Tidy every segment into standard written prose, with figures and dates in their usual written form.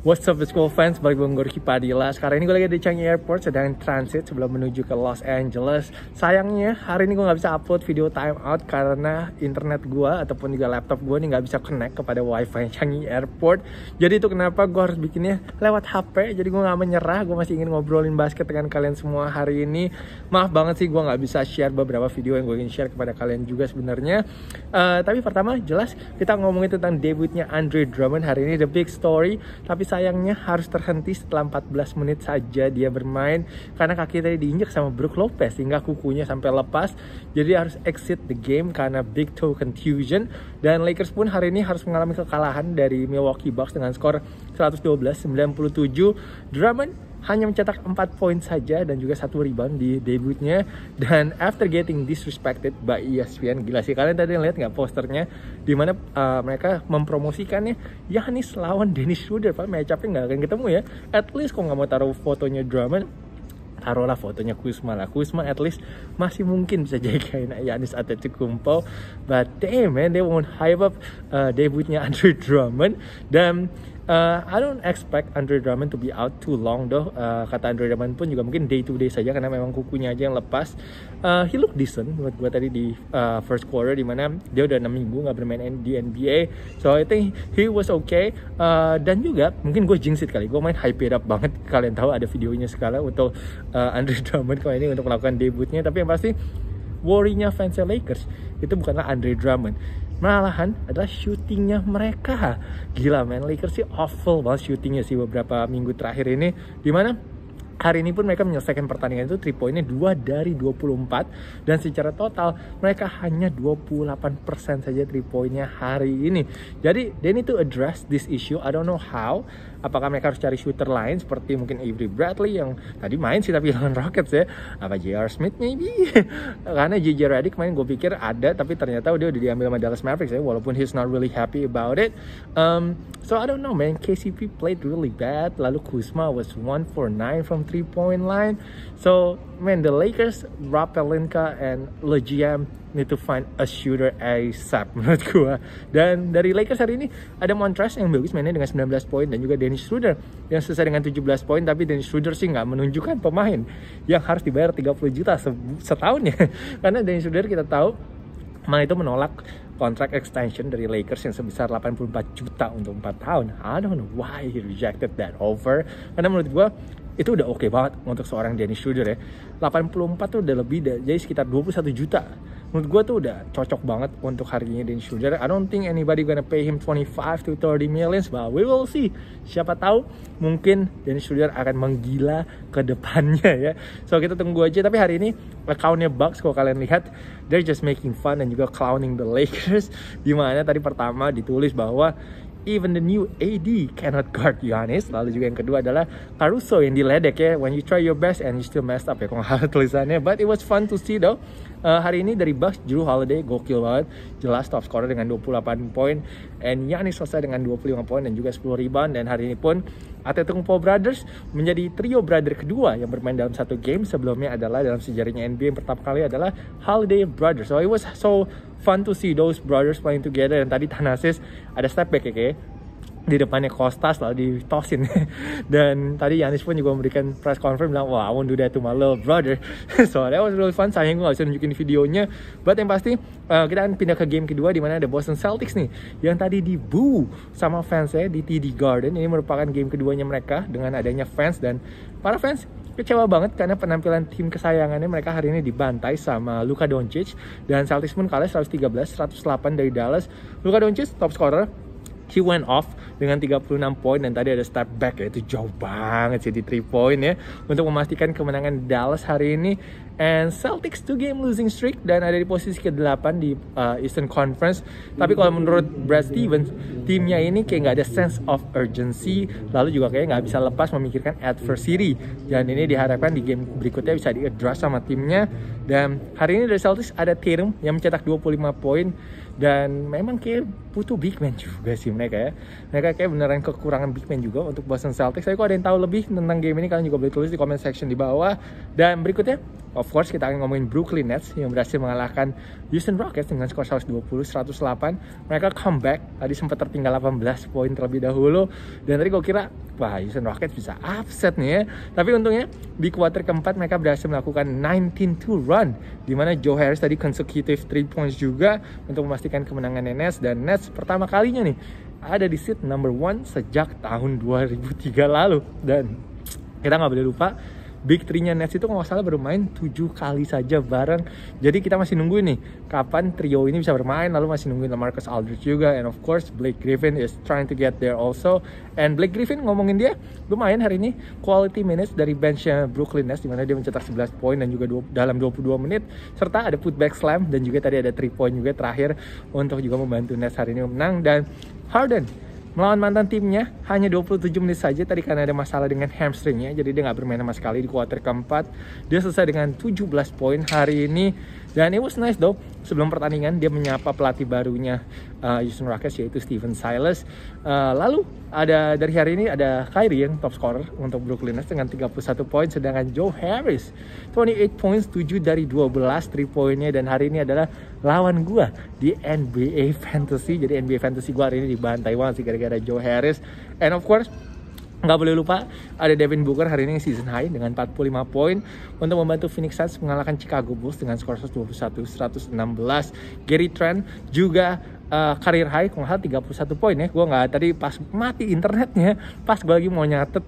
What's up school fans, balik gue Gorky Padilla. Sekarang ini gue lagi di Changi Airport, sedang transit sebelum menuju ke Los Angeles. Sayangnya hari ini gue gak bisa upload video time out karena internet gue ataupun juga laptop gue ini gak bisa connect kepada wifi Changi Airport. Jadi itu kenapa gue harus bikinnya lewat HP. Jadi gue gak menyerah, gue masih ingin ngobrolin basket dengan kalian semua hari ini. Maaf banget sih gue gak bisa share beberapa video yang gue ingin share kepada kalian juga sebenarnya. Tapi pertama jelas kita ngomongin tentang debutnya Andre Drummond hari ini, the big story. Tapi sayangnya harus terhenti setelah 14 menit saja dia bermain karena kaki tadi diinjak sama Brook Lopez hingga kukunya sampai lepas. Jadi harus exit the game karena big toe contusion. Dan Lakers pun hari ini harus mengalami kekalahan dari Milwaukee Bucks dengan skor 112-97. Drummond hanya mencetak 4 poin saja dan juga 1 rebound di debutnya. Dan after getting disrespected by ESPN, gila sih, kalian tadi lihat nggak posternya dimana mereka mempromosikannya Giannis lawan Dennis Schroeder, Pak, match-up-nya nggak akan ketemu ya. At least kok nggak mau taruh fotonya Drummond, taruhlah fotonya Kuzma lah. Kuzma at least masih mungkin bisa jagain Giannis Antetokounmpo. But damn man, they won't hype up debutnya Andre Drummond. Dan I don't expect Andre Drummond to be out too long though. Kata Andre Drummond pun juga mungkin day to day saja karena memang kukunya aja yang lepas. He look decent menurut gue tadi di first quarter, dimana dia udah 6 minggu gak bermain di NBA. So I think he was okay. Dan juga mungkin gue jinx it kali, gue main hype it up banget. Kalian tahu ada videonya sekarang untuk Andre Drummond kali ini untuk melakukan debutnya. Tapi yang pasti worry-nya fans Lakers itu bukanlah Andre Drummond, malahan adalah shootingnya mereka. Gila man, Lakers sih awful banget shootingnya sih beberapa minggu terakhir ini, dimana hari ini pun mereka menyelesaikan pertandingan itu 3 poinnya 2 dari 24. Dan secara total mereka hanya 28% saja 3 poinnya hari ini. Jadi they need to address this issue. I don't know how. Apakah mereka harus cari shooter lain seperti mungkin Avery Bradley yang tadi main sih tapi lawan Rockets ya. Apa J.R. Smith maybe. Karena J.J. Redick main gue pikir ada, tapi ternyata dia udah diambil sama Dallas Mavericks ya, walaupun he's not really happy about it. So I don't know man, KCP played really bad. Lalu Kuzma was 1 for 9 from 3-point line. So man, the Lakers, Rob Pelinka and LeGM need to find a shooter ASAP menurut gue. Dan dari Lakers hari ini ada Montrezl yang bagus mainnya dengan 19 poin, dan juga Dennis Schroeder yang selesai dengan 17 poin. Tapi Dennis Schroeder sih nggak menunjukkan pemain yang harus dibayar 30 juta setahun ya. Karena Dennis Schroeder kita tahu malah itu menolak kontrak extension dari Lakers yang sebesar 84 juta untuk 4 tahun. I don't know why he rejected that offer. Karena menurut gue itu udah oke banget untuk seorang Dennis Schroeder ya. 84 tuh udah lebih jadi sekitar 21 juta. Menurut gue tuh udah cocok banget untuk harganya Dennis Schroeder. I don't think anybody gonna pay him 25 to 30 millions, but we will see. Siapa tahu mungkin Dennis Schroeder akan menggila ke depannya ya. So kita tunggu aja. Tapi hari ini accountnya Bucks, kalau kalian lihat, they're just making fun dan juga clowning the Lakers. Dimana tadi pertama ditulis bahwa even the new AD cannot guard Giannis. Lalu juga yang kedua adalah Caruso yang diledek ya, when you try your best and you still messed up ya, kalau nggak tulisannya. But it was fun to see though. Hari ini dari Bucks, Jrue Holiday gokil banget, jelas top scorer dengan 28 poin, and Giannis selesai dengan 25 poin dan juga 10 rebound. Dan hari ini pun Antetokounmpo Brothers menjadi trio brother kedua yang bermain dalam satu game. Sebelumnya adalah dalam sejarahnya NBA yang pertama kali adalah Holiday Brothers. So it was so fun to see those brothers playing together. Dan tadi Thanasis ada step back ya kayak di depannya Kostas lalu ditosin. Dan tadi Giannis pun juga memberikan press conference bilang, wah, I won't do that to my little brother. So that was really fun. Sayang gue gak bisa nunjukin videonya. But yang pasti kita akan pindah ke game kedua, di mana ada Boston Celtics nih yang tadi di-boo sama fansnya di TD Garden. Ini merupakan game keduanya mereka dengan adanya fans, dan para fans kecewa banget karena penampilan tim kesayangannya mereka hari ini dibantai sama Luka Doncic. Dan Celtics pun kalah 113-108 dari Dallas. Luka Doncic top scorer, he went off dengan 36 poin, dan tadi ada step back ya, itu jauh banget sih di 3 point ya untuk memastikan kemenangan Dallas hari ini. And Celtics 2 game losing streak dan ada di posisi ke-8 di Eastern Conference. Tapi kalau menurut Brad Stevens, timnya ini kayak nggak ada sense of urgency, lalu juga kayak nggak bisa lepas memikirkan adversity. Dan ini diharapkan di game berikutnya bisa di-address sama timnya. Dan hari ini dari Celtics ada Tatum yang mencetak 25 poin Dan memang kayak butuh big man juga sih mereka ya. Mereka kayak beneran kekurangan big man juga untuk Boston Celtics. Tapi kalau ada yang tahu lebih tentang game ini, kalian juga boleh tulis di comment section di bawah. Dan berikutnya, of course kita akan ngomongin Brooklyn Nets yang berhasil mengalahkan Houston Rockets dengan skor 120-108. Mereka comeback, tadi sempat tertinggal 18 poin terlebih dahulu. Dan tadi gue kira, wah Houston Rockets bisa upset nih ya. Tapi untungnya di kuarter keempat mereka berhasil melakukan 19-2 run, dimana Joe Harris tadi consecutive 3 points juga untuk memastikan kemenangan Nets. Dan Nets pertama kalinya nih ada di seat number 1 sejak tahun 2003 lalu. Dan kita nggak boleh lupa, Big 3-nya Nets itu kalau nggak salah baru main 7 kali saja bareng. Jadi kita masih nungguin nih kapan trio ini bisa bermain. Lalu masih nungguin LaMarcus Aldridge juga. And of course Blake Griffin is trying to get there also. And Blake Griffin, ngomongin dia, lumayan hari ini quality minutes dari benchnya Brooklyn Nets, dimana dia mencetak 11 poin dan juga dalam 22 menit. Serta ada putback slam dan juga tadi ada 3 point juga terakhir untuk juga membantu Nets hari ini menang. Dan Harden melawan mantan timnya hanya 27 menit saja tadi karena ada masalah dengan hamstringnya, jadi dia nggak bermain sama sekali di kuarter keempat. Dia selesai dengan 17 poin hari ini. Dan it was nice though, sebelum pertandingan dia menyapa pelatih barunya Houston Rockets, yaitu Stephen Silas. Lalu ada dari hari ini ada Kyrie yang top scorer untuk Brooklyn Nets dengan 31 poin, sedangkan Joe Harris 28 points, 7 dari 12 3 poinnya. Dan hari ini adalah lawan gua di NBA Fantasy. Jadi NBA Fantasy gua hari ini dibantai banget sih gara-gara Joe Harris. And of course nggak boleh lupa ada Devin Booker hari ini season high dengan 45 poin untuk membantu Phoenix Suns mengalahkan Chicago Bulls dengan skor 121-116. Gary Trent juga career high kalau nggak 31 poin ya. Gue nggak, tadi pas mati internetnya pas gue lagi mau nyatet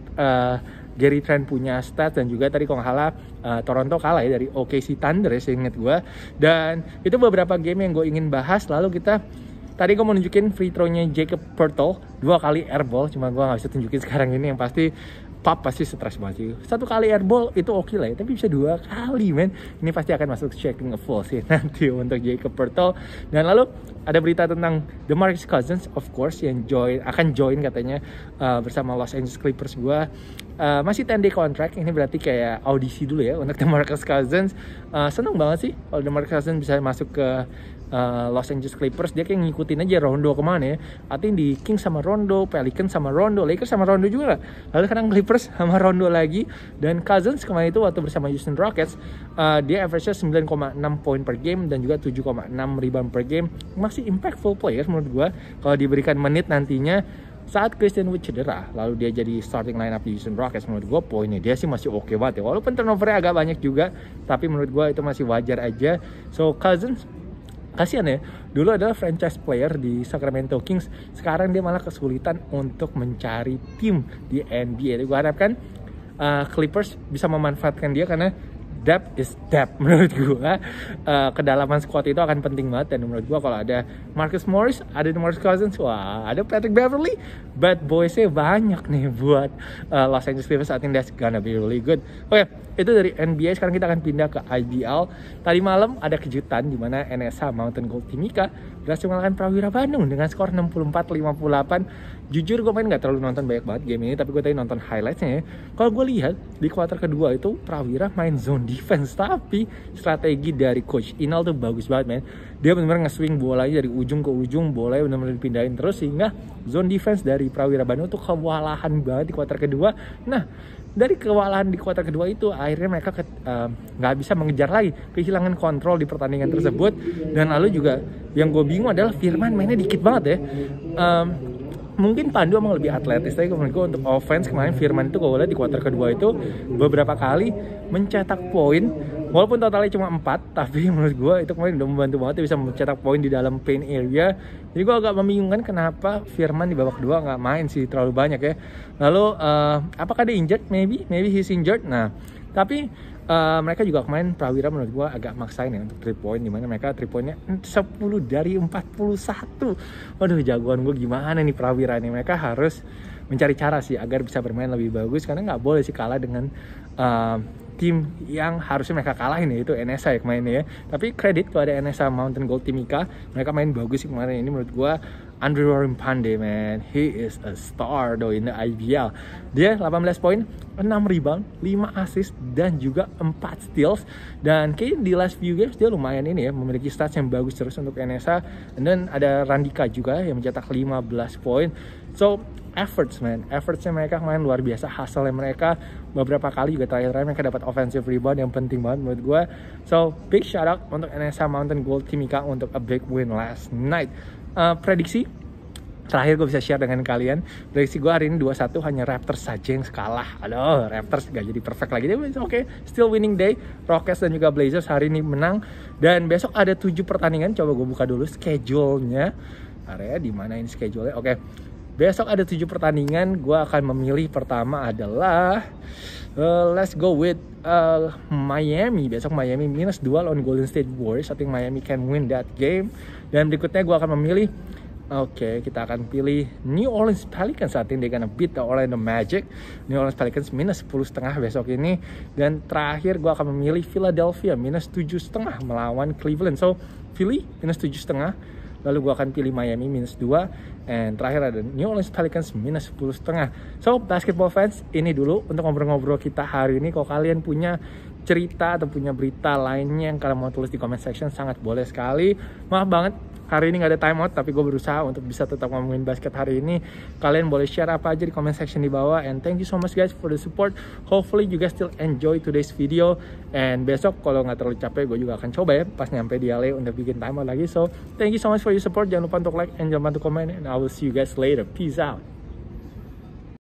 Gary Trent punya stats. Dan juga tadi kalau nggak salah Toronto kalah ya dari OKC Thunder ya seinget gue. Dan itu beberapa game yang gue ingin bahas. Lalu kita tadi gue mau nunjukin free throw-nya Jacob Poeltl 2 kali airball, cuma gue gak bisa tunjukin sekarang ini. Yang pasti Pap pasti stres banget sih. 1 kali airball itu oke lah ya, tapi bisa 2 kali men. Ini pasti akan masuk checking a full sih nanti untuk Jacob Poeltl. Dan lalu ada berita tentang DeMarcus Cousins of course yang akan join katanya bersama Los Angeles Clippers. Gue masih 10-day contract, ini berarti kayak audisi dulu ya untuk DeMarcus Cousins. Seneng banget sih kalau DeMarcus Cousins bisa masuk ke Los Angeles Clippers. Dia kayak ngikutin aja Rondo kemana ya. Artinya di Kings sama Rondo, Pelicans sama Rondo, Lakers sama Rondo juga. Lalu sekarang Clippers sama Rondo lagi. Dan Cousins kemarin itu waktu bersama Houston Rockets, dia average-nya 9,6 poin per game dan juga 7,6 rebound per game. Masih impactful player menurut gue kalau diberikan menit nantinya. Saat Christian Wood cedera, lalu dia jadi starting lineup di Houston Rockets, menurut gue poinnya dia sih masih oke banget ya. Walaupun turnovernya agak banyak juga, tapi menurut gue itu masih wajar aja. So Cousins, kasihan ya, dulu adalah franchise player di Sacramento Kings, sekarang dia malah kesulitan untuk mencari tim di NBA. Jadi gue harapkan Clippers bisa memanfaatkan dia karena depth is depth menurut gue. Kedalaman squad itu akan penting banget. Dan menurut gue kalau ada Marcus Morris, ada DeMarcus Cousins, wah ada Patrick Beverley, bad boysnya banyak nih buat Los Angeles Clippers. I think that's gonna be really good. Oke, itu dari NBA. Sekarang kita akan pindah ke IBL. Tadi malam ada kejutan di mana NSA Mountain Gold Timika berhasil mengalahkan Prawira Bandung dengan skor 64-58. Jujur gue main gak terlalu nonton banyak banget game ini, tapi gue tadi nonton highlightsnya ya. Kalau gue lihat di kuarter kedua itu Prawira main zone defense, tapi strategi dari Coach Inal tuh bagus banget men. Dia benar-benar nge-swing bolanya dari ujung ke ujung, bolanya benar-benar dipindahin terus, sehingga zone defense dari Prawira Bandung tuh kewalahan banget di kuarter kedua. Nah, dari kewalahan di kuarter kedua itu akhirnya mereka nggak bisa mengejar lagi, kehilangan kontrol di pertandingan tersebut. Dan lalu juga yang gue bingung adalah Firman mainnya dikit banget ya. Mungkin Pandu emang lebih atletis, tapi menurut gue untuk offense kemarin Firman itu gue lihat di kuarter kedua itu beberapa kali mencetak poin, walaupun totalnya cuma 4, tapi menurut gue itu kemarin udah membantu banget, dia bisa mencetak poin di dalam paint area. Jadi gue agak membingungkan kenapa Firman di babak kedua nggak main sih terlalu banyak ya. Lalu apakah dia injured? Maybe he's injured. Nah tapi mereka juga kemarin Prawira menurut gue agak maksain ya untuk 3 point, dimana mereka 3 pointnya 10 dari 41. Waduh, jagoan gue gimana nih Prawira nih. Mereka harus mencari cara sih agar bisa bermain lebih bagus, karena nggak boleh sih kalah dengan tim yang harusnya mereka kalahin ya, itu NSA ya kemarin ya. Tapi kredit kepada NSA Mountain Gold Timika, mereka main bagus sih kemarin ini menurut gue. Andrew Rimpande, man, he is a star though in the IBL. Dia 18 poin, 6 rebound, 5 assist, dan juga 4 steals. Dan kayaknya di last few games dia lumayan ini ya, memiliki stats yang bagus terus untuk NSA. Dan ada Randika juga yang mencetak 15 poin. So effortsnya mereka kemarin luar biasa, hustle mereka beberapa kali juga terakhir mereka dapat offensive rebound yang penting banget menurut gue. So big shout out untuk NSA Mountain Gold Timika untuk a big win last night. Prediksi terakhir gue bisa share dengan kalian, prediksi gue hari ini 2-1, hanya Raptors saja yang kalah. Aduh, Raptors gak jadi perfect lagi, oke, still winning day. Rockets dan juga Blazers hari ini menang, dan besok ada 7 pertandingan. Coba gue buka dulu schedule-nya, area di mana ini schedule-nya. Oke, besok ada 7 pertandingan. Gue akan memilih pertama adalah let's go with Miami. Besok Miami -2 lawan Golden State Warriors. I think Miami can win that game. Dan berikutnya gue akan memilih, kita akan pilih New Orleans Pelicans. Saat ini dia gonna beat the Orlando Magic. New Orleans Pelicans -10,5 besok ini. Dan terakhir gue akan memilih Philadelphia -7,5 melawan Cleveland. So Philly -7,5. Lalu gue akan pilih Miami -2. And terakhir ada New Orleans Pelicans -10,5. So basketball fans, ini dulu untuk ngobrol-ngobrol kita hari ini. Kalau kalian punya cerita atau punya berita lainnya yang kalian mau tulis di comment section, sangat boleh sekali. Maaf banget hari ini gak ada timeout, tapi gue berusaha untuk bisa tetap ngomongin basket hari ini. Kalian boleh share apa aja di comment section di bawah. And thank you so much guys for the support. Hopefully you guys still enjoy today's video. And besok kalau nggak terlalu capek, gue juga akan coba ya pas nyampe di LA untuk bikin timeout lagi. So thank you so much for your support. Jangan lupa untuk like and jangan lupa untuk comment. And I will see you guys later. Peace out.